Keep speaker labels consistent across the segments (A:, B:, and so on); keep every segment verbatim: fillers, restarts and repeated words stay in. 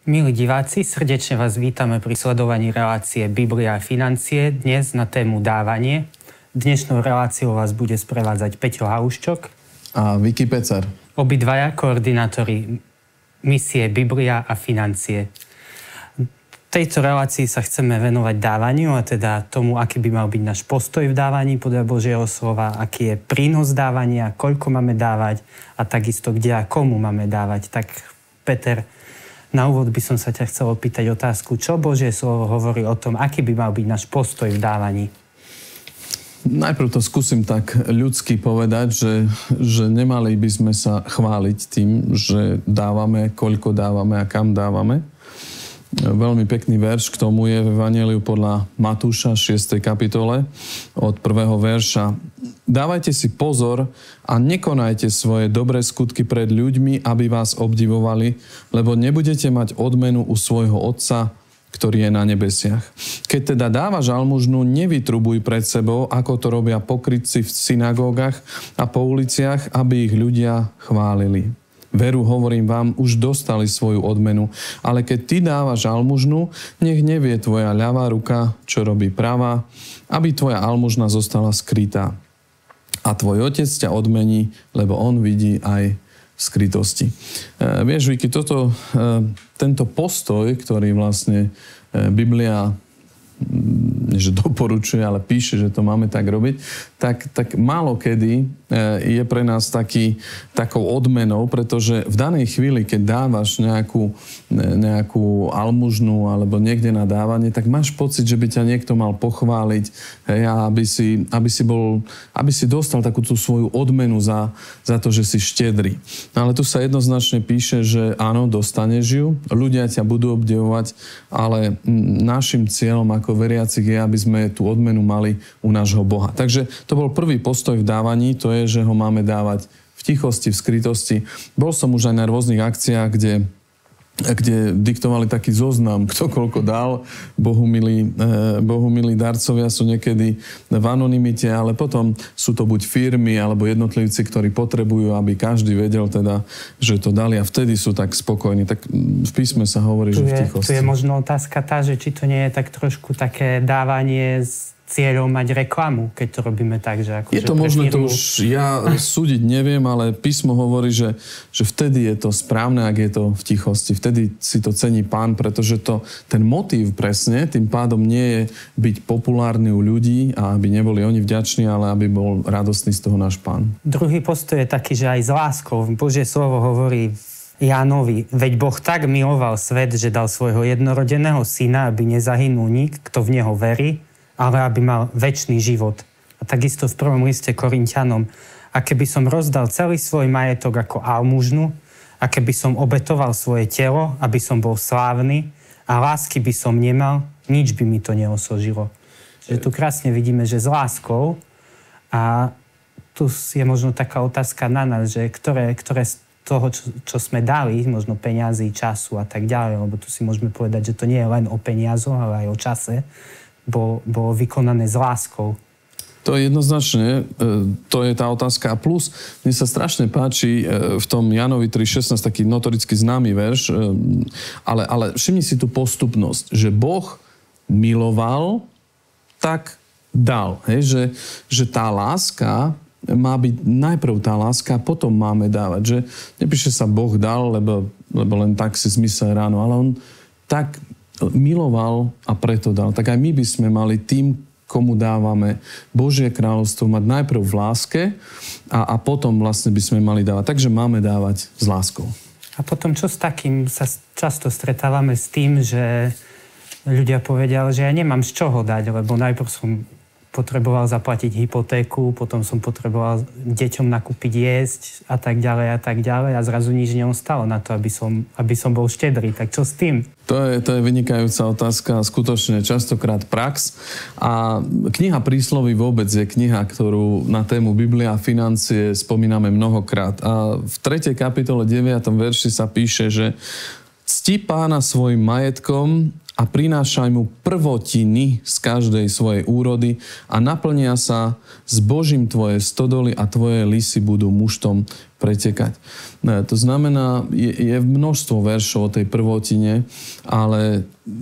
A: Milí diváci, srdečne vás vítame pri sledovaní relácie Biblia a financie, dnes na tému dávanie. Dnešnou reláciou vás bude sprevádzať Peťo Haluščok
B: a Viki Pecar.
A: Obidvaja koordinátori misie Biblia a financie. V tejto relácii sa chceme venovať dávaniu, a teda tomu, aký by mal byť náš postoj v dávaní podľa Božieho slova, aký je prínos dávania, koľko máme dávať a takisto kde a komu máme dávať. Tak Peter, na úvod by som sa ťa chcel opýtať otázku, čo Božie slovo hovorí o tom, aký by mal byť náš postoj v dávaní?
B: Najprv to skúsim tak ľudsky povedať, že, že nemali by sme sa chváliť tým, že dávame, koľko dávame a kam dávame. Veľmi pekný verš k tomu je v Evanjeliu podľa Matúša šiestej kapitole od prvého verša. Dávajte si pozor a nekonajte svoje dobré skutky pred ľuďmi, aby vás obdivovali, lebo nebudete mať odmenu u svojho Otca, ktorý je na nebesiach. Keď teda dávaš almužnu, nevytrubuj pred sebou, ako to robia pokrytci v synagógach a po uliciach, aby ich ľudia chválili. Veru, hovorím vám, už dostali svoju odmenu, ale keď ty dávaš almužnu, nech nevie tvoja ľavá ruka, čo robí pravá, aby tvoja almužna zostala skrytá. A tvoj Otec ťa odmení, lebo on vidí aj v skrytosti. E, vieš, Viki, toto, e, tento postoj, ktorý vlastne e, Biblia nie že doporučuje, ale píše, že to máme tak robiť, tak, tak málo kedy je pre nás taký, takou odmenou, pretože v danej chvíli, keď dávaš nejakú, nejakú almužnu alebo niekde na dávanie, tak máš pocit, že by ťa niekto mal pochváliť, hej, aby si, aby si bol, aby si dostal takú tú svoju odmenu za, za to, že si štedrý. No ale tu sa jednoznačne píše, že áno, dostaneš ju, ľudia ťa budú obdivovať, ale našim cieľom ako veriacich je, aby sme tú odmenu mali u nášho Boha. Takže to bol prvý postoj v dávaní, to je, že ho máme dávať v tichosti, v skrytosti. Bol som už aj na rôznych akciách, kde, kde diktovali taký zoznam, kto koľko dal. Bohumilí, eh, bohumilí darcovia sú niekedy v anonymite, ale potom sú to buď firmy, alebo jednotlivci, ktorí potrebujú, aby každý vedel teda, že to dali a vtedy sú tak spokojní. Tak v písme sa hovorí,
A: tu
B: že v
A: je,
B: tichosti.
A: Tu je možno otázka tá, že či to nie je tak trošku také dávanie z cieľom mať reklamu, keď to robíme tak, že ako...
B: Je to možné, to už ja súdiť neviem, ale písmo hovorí, že, že vtedy je to správne, ak je to v tichosti. Vtedy si to cení Pán, pretože to, ten motív presne, tým pádom nie je byť populárny u ľudí a aby neboli oni vďační, ale aby bol radostný z toho náš Pán. Druhý
A: postoj je taký, že aj s láskou. Božie slovo hovorí Jánovi, veď Boh tak miloval svet, že dal svojho jednorodeného syna, aby nezahynul nik, kto v neho verí, ale aby mal večný život. A takisto v prvom liste Korinťanom, a keby som rozdal celý svoj majetok ako almužnu, a keby som obetoval svoje telo, aby som bol slávny, a lásky by som nemal, nič by mi to neosožilo. Že tu krásne vidíme, že s láskou, a tu je možno taká otázka na nás, že ktoré, ktoré z toho, čo, čo sme dali, možno peniazy, času a tak ďalej, lebo tu si môžeme povedať, že to nie je len o peniazoch, ale aj o čase, Bolo, bolo vykonané s láskou.
B: To je jednoznačne, to je tá otázka. A plus, mne sa strašne páči v tom Jánovi tri šestnásť taký notoricky známy verš, ale, ale všimni si tú postupnosť, že Boh miloval, tak dal. Hej? Že, že tá láska má byť najprv tá láska, a potom máme dávať. Že nepíše sa Boh dal, lebo, lebo len tak si zmysel ráno, ale on tak miloval a preto dal. Tak aj my by sme mali tým, komu dávame Božie kráľovstvo, mať najprv v láske a, a potom vlastne by sme mali dávať. Takže máme dávať s láskou.
A: A potom čo s takým sa často stretávame s tým, že ľudia povedia, že ja nemám z čoho dať, lebo najprv som potreboval zaplatiť hypotéku, potom som potreboval deťom nakúpiť jesť a tak ďalej a tak ďalej a zrazu nič neostalo na to, aby som, aby som bol štedrý. Tak čo s tým?
B: To je, to je vynikajúca otázka, skutočne častokrát prax. A kniha Prísloví vôbec je kniha, ktorú na tému Biblia a financie spomíname mnohokrát. A v tretej kapitole deviatom verši sa píše, že cti Pána svojim majetkom a prinášaj mu prvotiny z každej svojej úrody a naplnia sa s Božím tvoje stodoly a tvoje lisy budú muštom pretekať. Ne, to znamená, je, je množstvo veršov o tej prvotine, ale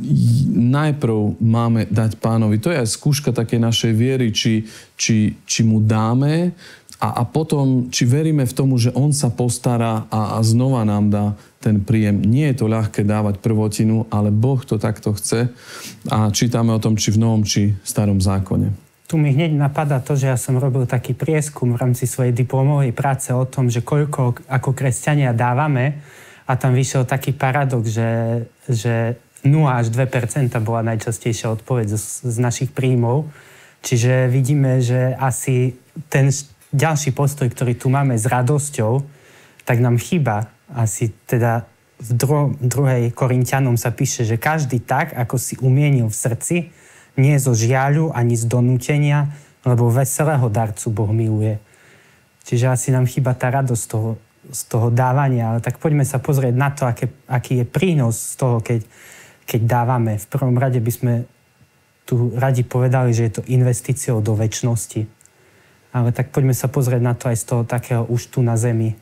B: najprv máme dať Pánovi. To je aj skúška takej našej viery, či, či, či mu dáme a, a potom, či veríme v tomu, že on sa postará a, a znova nám dá ten príjem. Nie je to ľahké dávať prvotinu, ale Boh to takto chce a čítame o tom, či v Novom, či v Starom zákone.
A: Tu mi hneď napadá to, že ja som robil taký prieskum v rámci svojej diplomovej práce o tom, že koľko ako kresťania dávame a tam vyšiel taký paradox, že, že nula až dve percentá bola najčastejšia odpoveď z, z našich príjmov. Čiže vidíme, že asi ten ďalší postoj, ktorý tu máme s radosťou, tak nám chýba. Asi teda v dru- druhej Korinťanom sa píše, že každý tak, ako si umienil v srdci, nie zo žiaľu ani z donútenia, lebo veselého darcu Boh miluje. Čiže asi nám chýba tá radosť z toho, z toho dávania. Ale tak poďme sa pozrieť na to, aké, aký je prínos z toho, keď, keď dávame. V prvom rade by sme tu radi povedali, že je to investíciou do večnosti. Ale tak poďme sa pozrieť na to aj z toho takého už tu na zemi.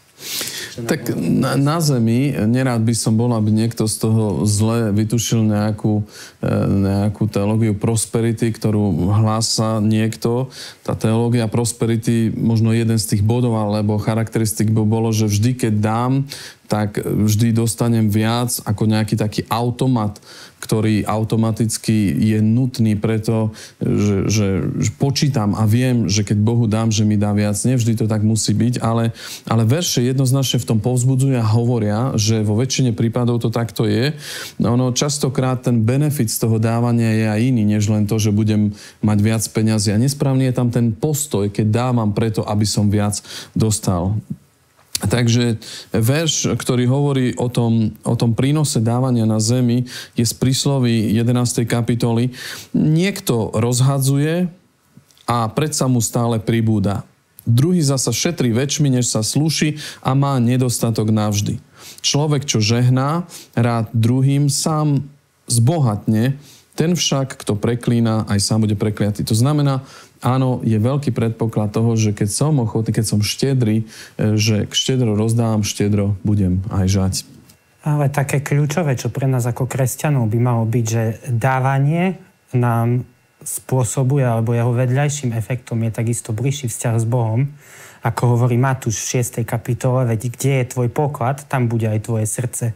B: Tak na, na zemi, nerád by som bol, aby niekto z toho zle vytušil nejakú, nejakú teológiu prosperity, ktorú hlása niekto. Tá teológia prosperity, možno jeden z tých bodov alebo charakteristik by bolo, že vždy, keď dám, tak vždy dostanem viac ako nejaký taký automat, ktorý automaticky je nutný preto, že, že, že počítam a viem, že keď Bohu dám, že mi dá viac. Nevždy to tak musí byť, ale, ale verše jednoznačne v tom povzbudzujú a hovoria, že vo väčšine prípadov to takto je. Ono častokrát ten benefit z toho dávania je aj iný, než len to, že budem mať viac peňazí. A nesprávne je tam ten postoj, keď dávam preto, aby som viac dostal. Takže verš, ktorý hovorí o tom, o tom prínose dávania na zemi, je z prísloví jedenástej kapitoly. Niekto rozhadzuje a predsa mu stále pribúda. Druhý zasa šetrí väčšmi, než sa slúši a má nedostatok navždy. Človek, čo žehná rád druhým, sám zbohatne, ten však, kto preklína, aj sám bude prekliatý. To znamená, áno, je veľký predpoklad toho, že keď som ochotný, keď som štedrý, že štedro rozdávam, štedro budem aj žať.
A: Ale také kľúčové, čo pre nás ako kresťanov by malo byť, že dávanie nám spôsobuje, alebo jeho vedľajším efektom je takisto bližší vzťah s Bohom. Ako hovorí Matúš v šiestej kapitole, veď kde je tvoj poklad, tam bude aj tvoje srdce.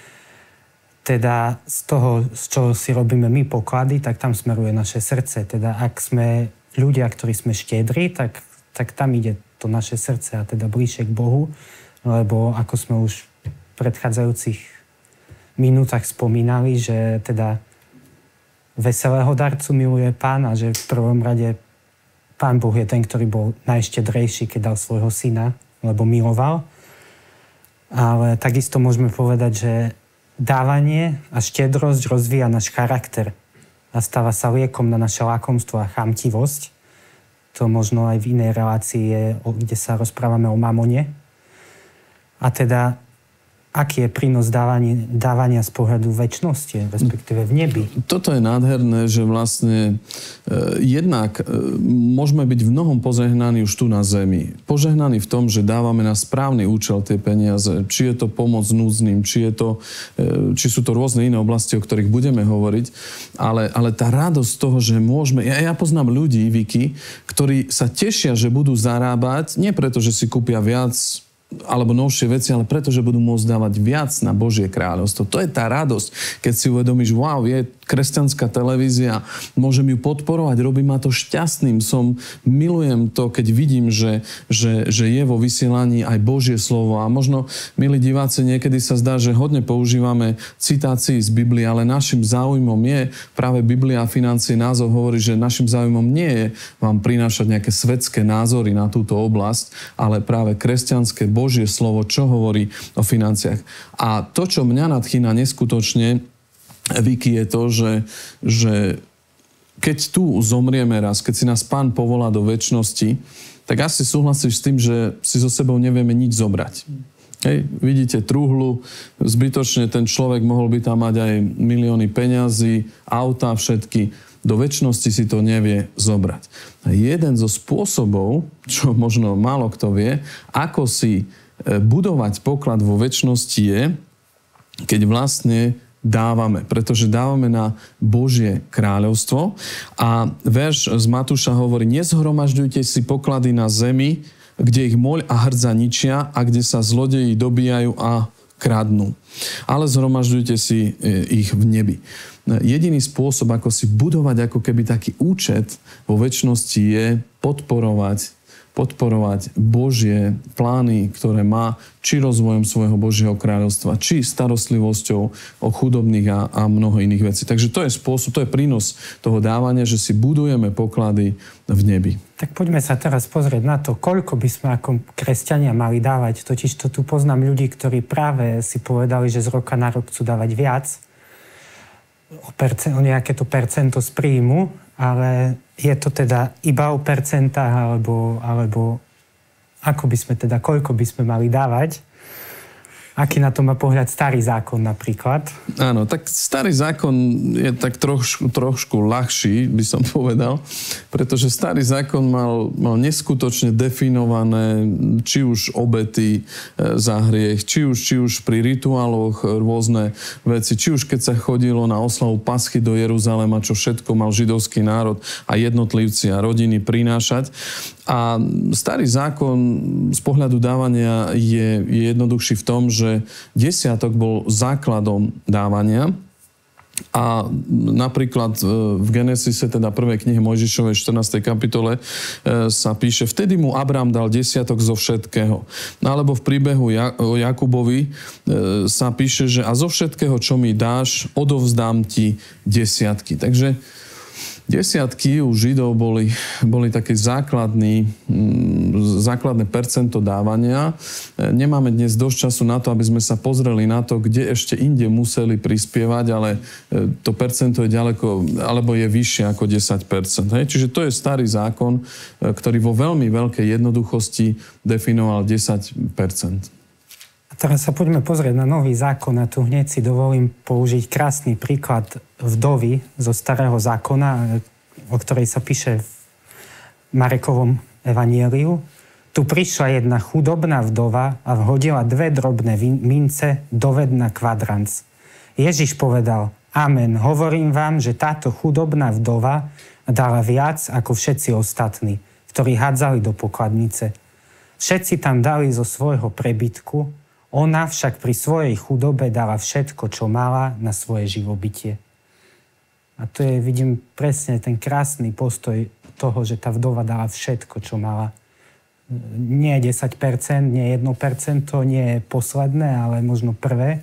A: Teda z toho, z čoho si robíme my poklady, tak tam smeruje naše srdce. Teda ak sme ľudia, ktorí sme štiedri, tak, tak tam ide to naše srdce a teda bližšie k Bohu, lebo ako sme už v predchádzajúcich minútach spomínali, že teda veselého darcu miluje Pán a že v prvom rade Pán Boh je ten, ktorý bol najštedrejší, keď dal svojho syna, lebo miloval. Ale takisto môžeme povedať, že dávanie a štedrosť rozvíja náš charakter a stáva sa liekom na naše lakomstvo a chamtivosť. To možno aj v inej relácii je, kde sa rozprávame o mamone. A teda, aký je prínos dávania, dávania z pohľadu večnosti, respektíve v nebi?
B: Toto je nádherné, že vlastne e, jednak e, môžeme byť v mnohom požehnaní už tu na zemi. Požehnaní v tom, že dávame na správny účel tie peniaze. Či je to pomoc núdznym, či, je to, e, či sú to rôzne iné oblasti, o ktorých budeme hovoriť. Ale, ale tá radosť toho, že môžeme... Ja, ja poznám ľudí, Vicky, ktorí sa tešia, že budú zarábať, nie preto, že si kúpia viac alebo novšie veci, ale preto, že budú môcť dávať viac na Božie kráľovstvo. To je tá radosť, keď si uvedomíš, wow, je kresťanská televízia, môžem ju podporovať, robí ma to šťastným, som, milujem to, keď vidím, že, že, že je vo vysielaní aj Božie slovo. A možno, milí diváci, niekedy sa zdá, že hodne používame citácií z Biblie, ale našim záujmom je, práve Biblia a financie názov hovorí, že našim záujmom nie je vám prinášať nejaké svetské názory na túto oblasť, ale práve kresťanské Božie slovo, čo hovorí o financiách. A to, čo mňa nadchýna neskutočne, Vicky, je to, že, že keď tu zomrieme raz, keď si nás Pán povolá do večnosti, tak asi súhlasíš s tým, že si so sebou nevieme nič zobrať. Hej, vidíte truhlu, zbytočne ten človek mohol by tam mať aj milióny peňazí, auta, všetky. Do večnosti si to nevie zobrať. A jeden zo spôsobov, čo možno málo kto vie, ako si budovať poklad vo večnosti je, keď vlastne dávame, pretože dávame na Božie kráľovstvo. A verš z Matúša hovorí, nezhromažďujte si poklady na zemi, kde ich moľ a hrdza ničia a kde sa zlodeji dobíjajú a kradnú. Ale zhromažďujte si ich v nebi. Jediný spôsob, ako si budovať ako keby taký účet vo večnosti je podporovať podporovať Božie plány, ktoré má či rozvojom svojho Božieho kráľovstva, či starostlivosťou o chudobných a, a mnoho iných vecí. Takže to je spôsob, to je prínos toho dávania, že si budujeme poklady v nebi.
A: Tak poďme sa teraz pozrieť na to, koľko by sme ako kresťania mali dávať. Totiž to tu poznám ľudí, ktorí práve si povedali, že z roka na rok chcú dávať viac, o, percent, o nejaké to percento z príjmu, ale je to teda iba o percentách, alebo, alebo ako by sme teda, koľko by sme mali dávať? Aký na to má pohľad starý zákon napríklad?
B: Áno, tak starý zákon je tak trošku, trošku ľahší, by som povedal, pretože starý zákon mal, mal neskutočne definované či už obety za hriech, či už, či už pri rituáloch rôzne veci, či už keď sa chodilo na oslavu Paschy do Jeruzalema, čo všetko mal židovský národ a jednotlivci a rodiny prinášať. A starý zákon z pohľadu dávania je, je jednoduchší v tom, že desiatok bol základom dávania. A napríklad v Genesise, teda prvej knihe Mojžišovej štrnástej kapitole sa píše, vtedy mu Abrám dal desiatok zo všetkého. No alebo v príbehu o Jakubovi sa píše, že a zo všetkého, čo mi dáš, odovzdám ti desiatky. Takže desiatky u Židov boli, boli taký základný, základné percento dávania. Nemáme dnes dosť času na to, aby sme sa pozreli na to, kde ešte inde museli prispievať, ale to percento je ďaleko, alebo je vyššie ako desať percent. Hej? Čiže to je starý zákon, ktorý vo veľmi veľkej jednoduchosti definoval desať percent.
A: Teraz sa poďme pozrieť na nový zákon a tu hneď si dovolím použiť krásny príklad vdovy zo starého zákona, o ktorej sa píše v Marekovom evanjeliu. Tu prišla jedna chudobná vdova a vhodila dve drobné mince do vedna kvadranc. Ježiš povedal, amen, hovorím vám, že táto chudobná vdova dala viac ako všetci ostatní, ktorí hádzali do pokladnice. Všetci tam dali zo svojho prebytku, ona však pri svojej chudobe dala všetko, čo mala na svoje živobytie. A to je, vidím, presne ten krásny postoj toho, že tá vdova dala všetko, čo mala. Nie desať percent, nie jedno percento, nie posledné, ale možno prvé.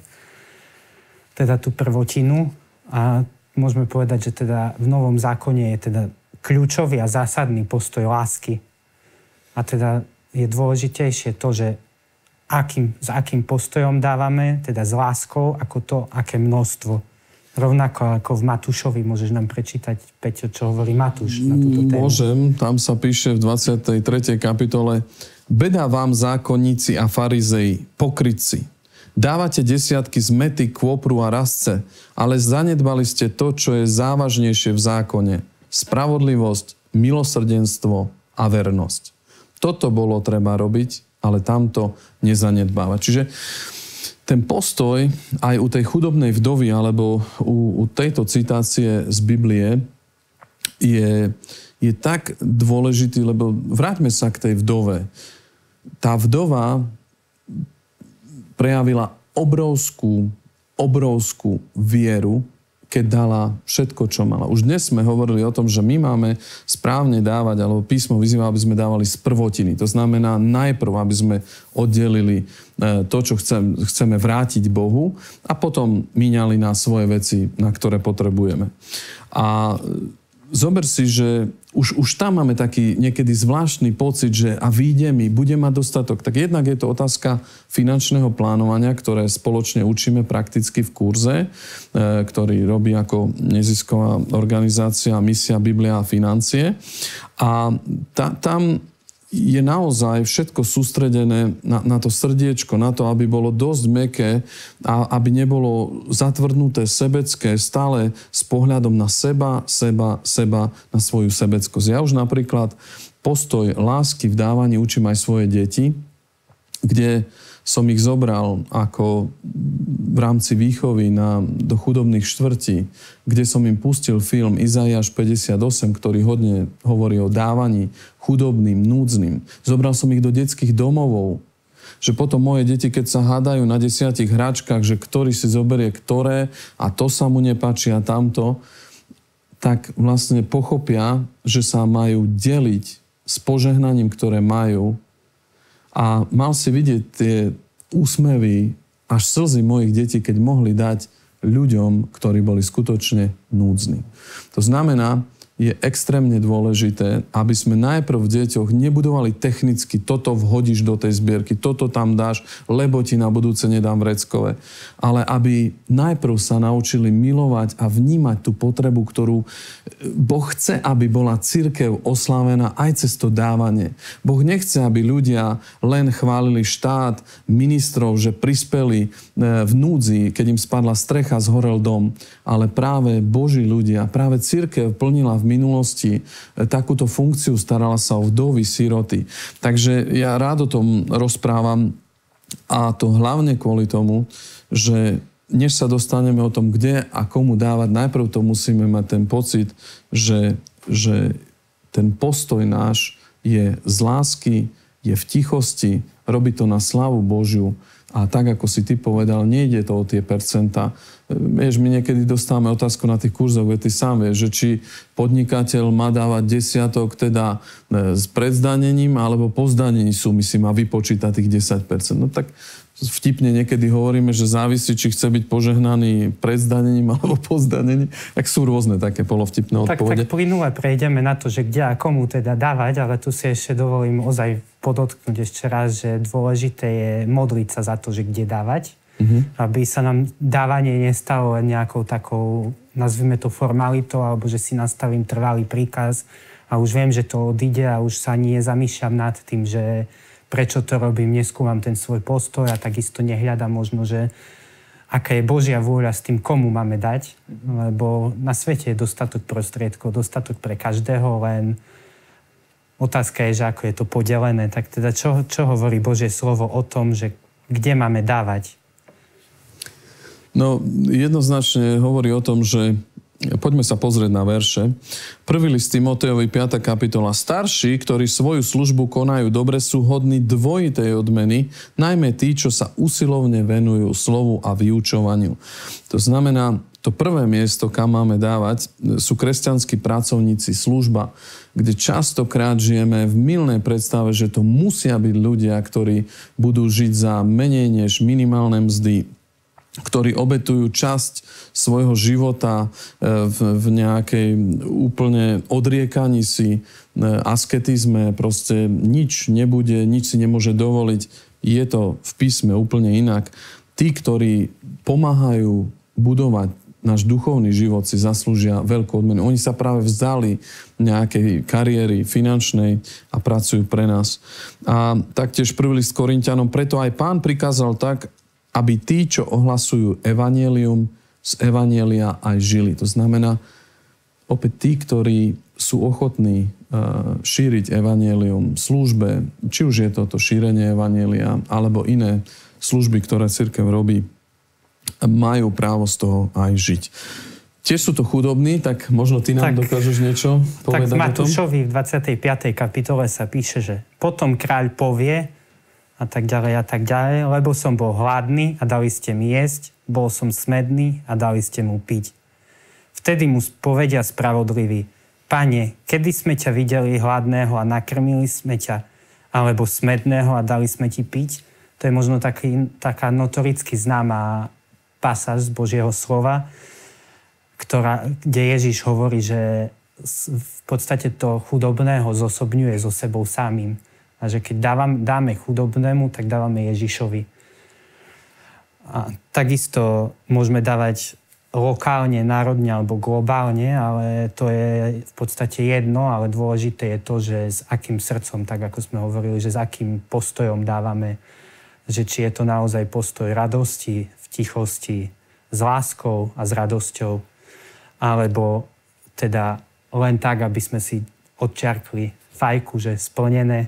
A: Teda tú prvotinu. A môžeme povedať, že teda v Novom zákone je teda kľúčový a zásadný postoj lásky. A teda je dôležitejšie to, že Akým, s akým postojom dávame, teda s láskou, ako to, aké množstvo. Rovnako ako v Matúšovi, môžeš nám prečítať, Peťo, čo hovorí Matúš na túto tému?
B: Môžem, tam sa píše v dvadsiatej tretej kapitole Beda vám zákonníci a farizei, pokrytci. Dávate desiatky z mety, kôpru a rastce, ale zanedbali ste to, čo je závažnejšie v zákone. Spravodlivosť, milosrdenstvo a vernosť. Toto bolo treba robiť, ale tamto nezanedbávať. Čiže ten postoj aj u tej chudobnej vdovy alebo u, u tejto citácie z Biblie je, je tak dôležitý, lebo vráťme sa k tej vdove. Tá vdova prejavila obrovskú, obrovskú vieru, keď dala všetko, čo mala. Už dnes sme hovorili o tom, že my máme správne dávať, alebo písmo vyzýva, aby sme dávali z prvotiny. To znamená najprv, aby sme oddelili to, čo chcem, chceme vrátiť Bohu a potom míňali na svoje veci, na ktoré potrebujeme. A zober si, že už, už tam máme taký niekedy zvláštny pocit, že a vyjde mi, bude mať dostatok. Tak jednak je to otázka finančného plánovania, ktoré spoločne učíme prakticky v kurze, e, ktorý robí ako nezisková organizácia Misia, Biblia a financie. A ta, tam je naozaj všetko sústredené na, na to srdiečko, na to, aby bolo dosť mäkké a aby nebolo zatvrdnuté sebecké, stále s pohľadom na seba, seba, seba, na svoju sebeckosť. Ja už napríklad postoj lásky v dávaní učím aj svoje deti, kde som ich zobral ako v rámci výchovy na, do chudobných štvrtí, kde som im pustil film Izaiáš päťdesiatosem, ktorý hodne hovorí o dávaní chudobným, núdznym. Zobral som ich do detských domovov, že potom moje deti, keď sa hádajú na desiatich hračkách, že ktorý si zoberie ktoré a to sa mu nepáči a tamto, tak vlastne pochopia, že sa majú deliť s požehnaním, ktoré majú. A mal si vidieť tie úsmevy až slzy mojich detí, keď mohli dať ľuďom, ktorí boli skutočne núdzni. To znamená, je extrémne dôležité, aby sme najprv v deťoch nebudovali technicky, toto vhodíš do tej zbierky, toto tam dáš, lebo ti na budúce nedám vreckové. Ale aby najprv sa naučili milovať a vnímať tú potrebu, ktorú Boh chce, aby bola cirkev oslávená aj cez to dávanie. Boh nechce, aby ľudia len chválili štát, ministrov, že prispeli v núdzi, keď im spadla strecha, zhorel dom. Ale práve Boží ľudia, práve cirkev plnila v minulosti takúto funkciu, starala sa o vdovy, siroty. Takže ja rád o tom rozprávam a to hlavne kvôli tomu, že než sa dostaneme o tom, kde a komu dávať, najprv to musíme mať ten pocit, že, že ten postoj náš je z lásky, je v tichosti, robí to na slávu Božiu. A tak, ako si ty povedal, nejde to o tie percentá. Vieš, my niekedy dostávame otázku na tých kurzoch, veď ty sám vieš, že či podnikateľ má dávať desiatok teda s predzdanením alebo po zdanení sumy si má vypočítať tých desať percent. No tak vtipne niekedy hovoríme, že závisí, či chce byť požehnaný pred zdanením alebo po zdanení. Tak sú rôzne také polovtipné odpovede.
A: Tak, tak plynule prejdeme na to, že kde a komu teda dávať, ale tu si ešte dovolím ozaj podotknúť ešte raz, že dôležité je modliť sa za to, že kde dávať. Mm-hmm. Aby sa nám dávanie nestalo len nejakou takou, nazvime to formalitou, alebo že si nastavím trvalý príkaz a už viem, že to odíde a už sa ani nezamýšľam nad tým, že prečo to robím, neskúmam ten svoj postoj a takisto nehľadám možno, že aká je Božia vôľa s tým, komu máme dať, lebo na svete je dostatok prostriedkov, dostatok pre každého, len otázka je, že ako je to podelené. Tak teda čo, čo hovorí Božie slovo o tom, že kde máme dávať?
B: No, jednoznačne hovorí o tom, že poďme sa pozrieť na verše. Prvý list Timotejovi, piata kapitola. Starší, ktorí svoju službu konajú dobre, sú hodní dvojitej odmeny, najmä tí, čo sa usilovne venujú slovu a vyučovaniu. To znamená, to prvé miesto, kam máme dávať, sú kresťanskí pracovníci, služba, kde častokrát žijeme v mylnej predstave, že to musia byť ľudia, ktorí budú žiť za menej než minimálne mzdy, ktorí obetujú časť svojho života v, v nejakej úplne odriekaní si, asketizme, proste nič nebude, nič si nemôže dovoliť. Je to v písme úplne inak. Tí, ktorí pomáhajú budovať náš duchovný život, si zaslúžia veľkú odmenu. Oni sa práve vzdali nejakej kariéry finančnej a pracujú pre nás. A taktiež prvý list Korinťanom, preto aj Pán prikázal tak, aby tí, čo ohlasujú evanjelium, z evanjelia aj žili. To znamená, opäť tí, ktorí sú ochotní uh, šíriť evanjelium v službe, či už je toto šírenie evanjelia, alebo iné služby, ktoré cirkev robí, majú právo z toho aj žiť. Tiež sú to chudobní, tak možno ty nám tak, dokážeš niečo povedať o tom?
A: Tak v Matúšovi v dvadsiatej piatej kapitole sa píše, že potom kráľ povie, a tak ďalej a tak ďalej, lebo som bol hladný a dali ste mi jesť, bol som smedný a dali ste mu piť. Vtedy mu povedia spravodliví, Pane, kedy sme ťa videli hladného a nakrmili sme ťa, alebo smedného a dali sme ti piť? To je možno taký, taká notoricky známa pasáž z Božieho slova, ktorá, kde Ježiš hovorí, že v podstate to chudobného zosobňuje so sebou samým. A že keď dávam, dáme chudobnému, tak dávame Ježišovi. A takisto môžeme dávať lokálne, národne alebo globálne, ale to je v podstate jedno, ale dôležité je to, že s akým srdcom, tak ako sme hovorili, že s akým postojom dávame, že či je to naozaj postoj radosti, v tichosti, s láskou a s radosťou, alebo teda len tak, aby sme si odčiarkli fajku, že splnené.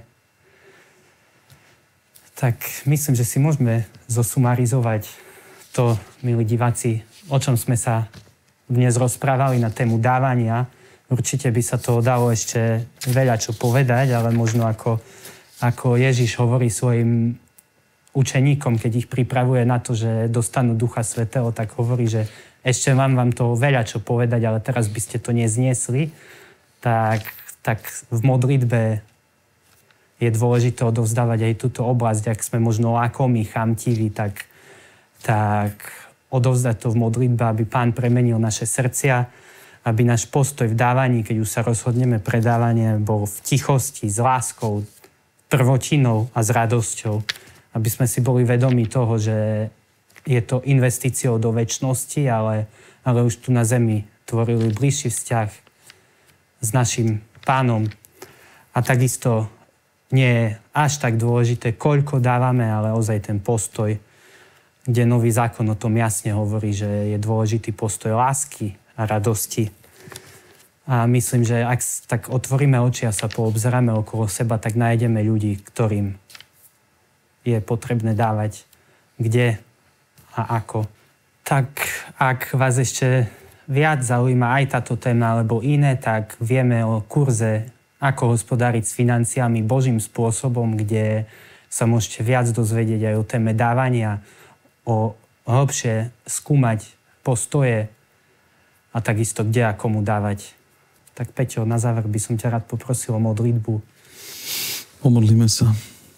A: Tak myslím, že si môžeme zosumarizovať to, milí diváci, o čom sme sa dnes rozprávali na tému dávania. Určite by sa to dalo ešte veľa čo povedať, ale možno ako, ako Ježiš hovorí svojim učeníkom, keď ich pripravuje na to, že dostanú Ducha Svätého, tak hovorí, že ešte mám vám to veľa čo povedať, ale teraz by ste to nezniesli. Tak, tak v modlitbe je dôležité odovzdávať aj túto oblasť. Ak sme možno lakomí, chamtiví, tak, tak odovzdať to v modlitbe, aby Pán premenil naše srdcia, aby náš postoj v dávaní, keď už sa rozhodneme pre dávanie, bol v tichosti, s láskou, prvotinou a s radosťou. Aby sme si boli vedomí toho, že je to investíciou do večnosti, ale, ale už tu na zemi tvorili bližší vzťah s našim Pánom. A takisto nie je až tak dôležité, koľko dávame, ale ozaj ten postoj, kde Nový zákon o tom jasne hovorí, že je dôležitý postoj lásky a radosti. A myslím, že ak tak otvoríme oči a sa poobzeráme okolo seba, tak nájdeme ľudí, ktorým je potrebné dávať kde a ako. Tak ak vás ešte viac zaujíma aj táto téma alebo iné, tak vieme o kurze Ako hospodáriť s financiami Božím spôsobom, kde sa môžete viac dozvedieť aj o téme dávania, o hlbšie skúmať postoje a takisto kde a komu dávať. Tak Peťo, na záver by som ťa rád poprosil o modlitbu.
B: Pomodlíme sa.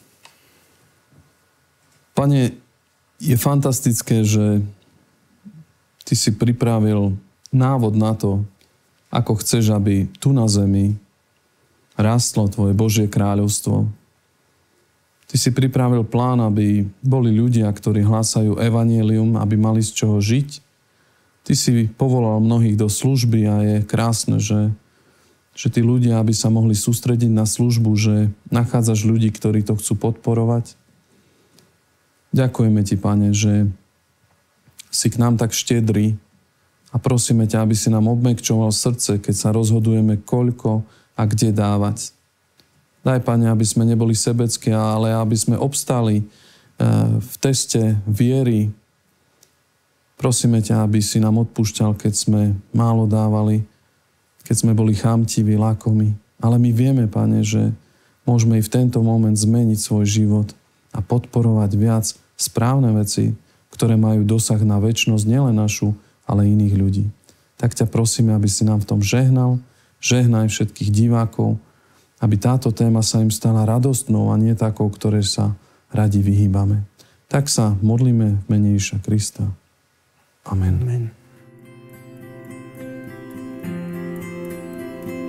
B: Pane, je fantastické, že Ty si pripravil návod na to, ako chceš, aby tu na zemi rástlo Tvoje Božie kráľovstvo. Ty si pripravil plán, aby boli ľudia, ktorí hlásajú evanjelium, aby mali z čoho žiť. Ty si povolal mnohých do služby a je krásne, že, že tí ľudia, aby sa mohli sústrediť na službu, že nachádzaš ľudí, ktorí to chcú podporovať. Ďakujeme Ti, Pane, že si k nám tak štedrý a prosíme ťa, aby si nám obmekčoval srdce, keď sa rozhodujeme, koľko a kde dávať. Daj, Pane, aby sme neboli sebeckí, ale aby sme obstáli v teste viery. Prosíme ťa, aby si nám odpúšťal, keď sme málo dávali, keď sme boli chamtiví, lakomi. Ale my vieme, Pane, že môžeme i v tento moment zmeniť svoj život a podporovať viac správne veci, ktoré majú dosah na večnosť, nielen našu, ale iných ľudí. Tak ťa prosíme, aby si nám v tom žehnal, žehnaj všetkých divákov, aby táto téma sa im stala radostnou a nie takou, ktoré sa radi vyhýbame. Tak sa modlíme v mene Ježiša Krista. Amen.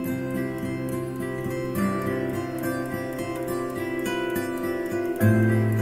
B: Amen.